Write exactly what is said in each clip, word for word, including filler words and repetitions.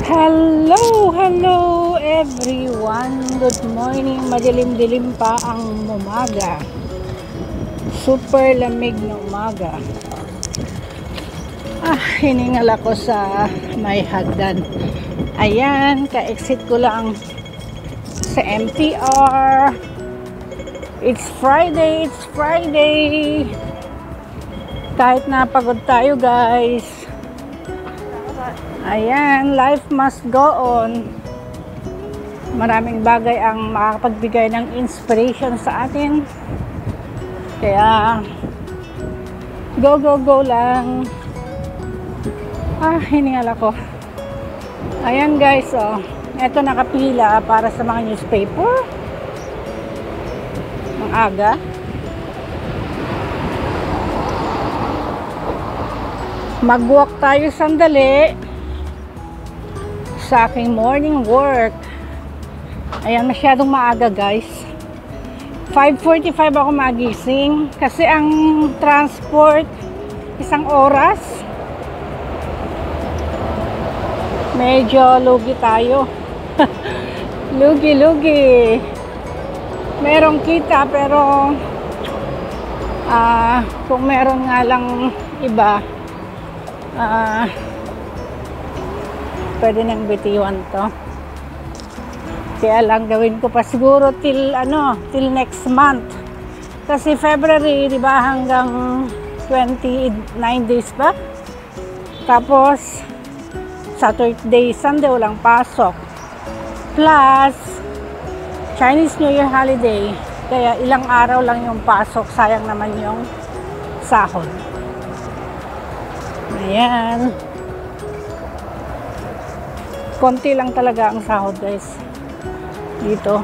Hello, hello everyone. Good morning. Madilim-dilim pa ang umaga. Super lamig na umaga. Ah, hiningal ako sa may hagdan. Ayan, ka-exit ko lang sa M T R. It's Friday, it's Friday. Kahit napagod tayo, guys. Ayan, life must go on. Maraming bagay ang makakapagbigay ng inspiration sa atin. Kaya, go, go, go lang. Ah, hiningal ako. Ayan guys, oh. Ito nakapila para sa mga newspaper. Ang aga. Mag-walk tayo sandali sa aking morning work. Ayan, masyadong maaga guys. five forty-five ako magising kasi ang transport isang oras. Medyo lugi tayo. lugi lugi merong kita pero uh, kung meron nga lang iba, ah uh, pwede nang bitiwan to. Kaya lang gawin ko pa siguro till ano, till next month. Kasi February, di ba, hanggang twenty-nine days ba? Tapos Saturday, Sunday walang pasok. Plus Chinese New Year holiday. Kaya ilang araw lang yung pasok, sayang naman yung sahod. Ayan. Konti lang talaga ang sahod guys dito,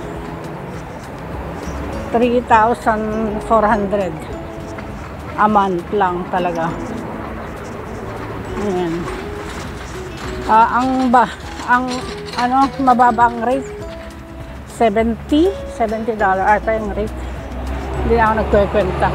three thousand four hundred a month lang talaga. Ayan. Uh, ang ba ang ano mababang rate seventy dollars ata yung rate. Hindi na ako nagkukwenta.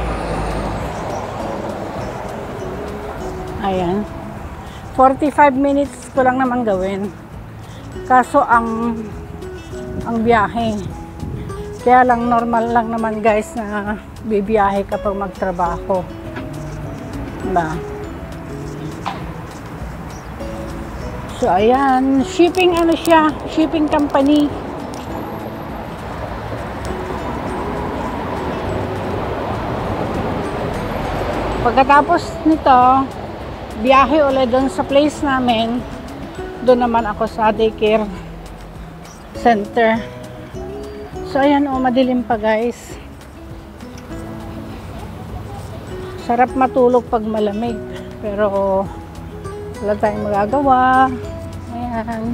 Ayan, forty-five minutes ko lang naman gawin. Kaso ang ang biyahe. Kaya lang normal lang naman guys na bibiyahe kapag magtrabaho. Diba? So ayan, shipping ano siya, shipping company. Pagkatapos nito, biyahe ulit doon sa place namin. Doon naman ako sa daycare center. So ayan, oh, madilim pa guys. Sarap matulog pag malamig, pero wala tayong magagawa. Ayan.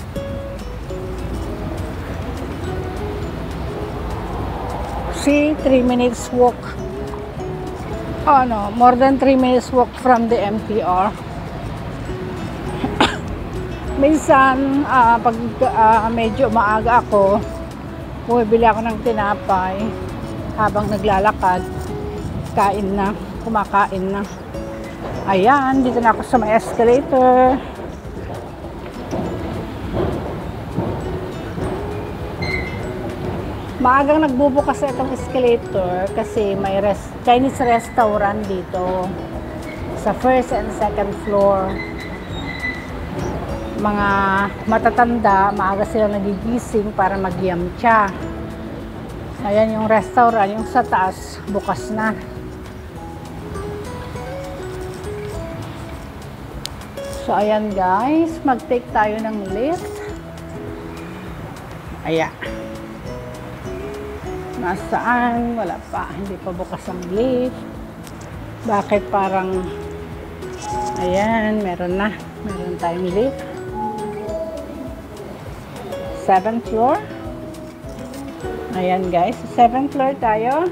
See, three minutes walk. Oh no, more than three minutes walk from the M T R. Minsan, uh, pag uh, medyo maaga ako, bumibili ako ng tinapay habang naglalakad, kain na, kumakain na. Ayan, dito na ako sa may escalator. Maagang nagbubukas itong escalator kasi may res Chinese restaurant dito sa first and second floor. Mga matatanda, maaga sila nagigising para mag-yamcha. Ayan yung restaurant, yung sa taas, bukas na. So ayan guys, mag-take tayo ng lift. Ayan. Nasaan? Wala pa, hindi pa bukas ang lift. Bakit parang, ayan, meron na. Meron tayong lift. seventh floor. Ayan guys, seventh floor tayo.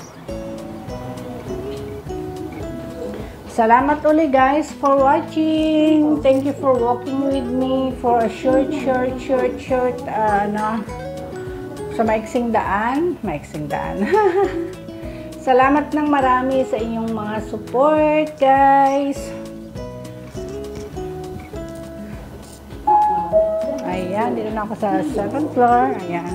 Salamat uli guys for watching. Thank you for walking with me for a short, short, short, short, uh, no, sa maiksing daan. Maiksing daan. Salamat ng marami sa inyong mga support guys. Ayan, dito na ako sa seventh floor. Ayan.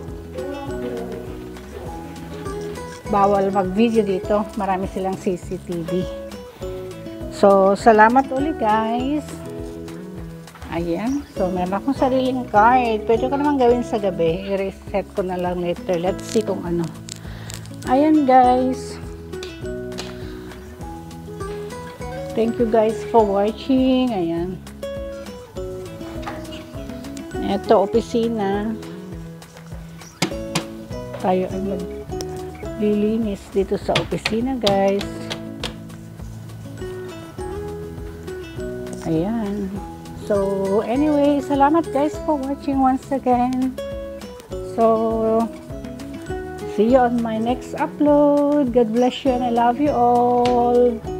Bawal mag-video dito. Marami silang C C T V. So, salamat ulit guys. Ayan. So, meron akong sariling card. Pwede ko naman gawin sa gabi. I-reset ko na lang later. Let's see kung ano. Ayan guys. Thank you guys for watching. Ayan. Ito, opisina. Tayo ay maglilinis dito sa opisina guys. Ayan. So, anyway, salamat guys for watching once again. So, see you on my next upload. God bless you and I love you all.